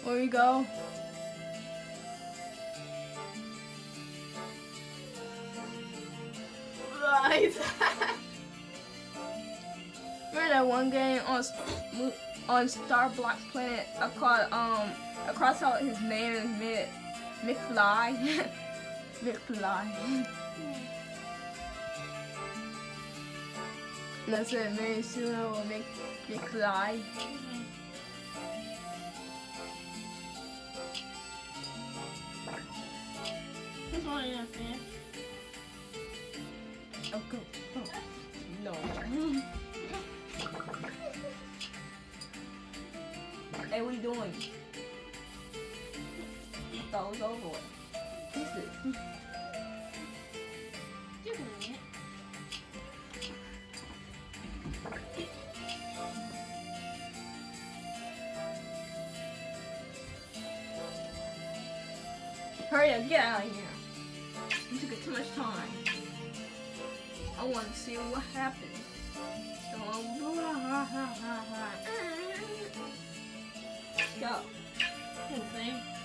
Where we go? Right. Remember that one game on Star Block Planet? I called I crossed out his name and made it McFly. McFly. That's it. Very soon I will make McFly. This one is fair. Oh, go. Oh. No. Hey, what are you doing? I thought it was over with. What's it? Just a minute. Hurry up, get out of here. You took it too much time. I want to see what happens. Go. Same thing.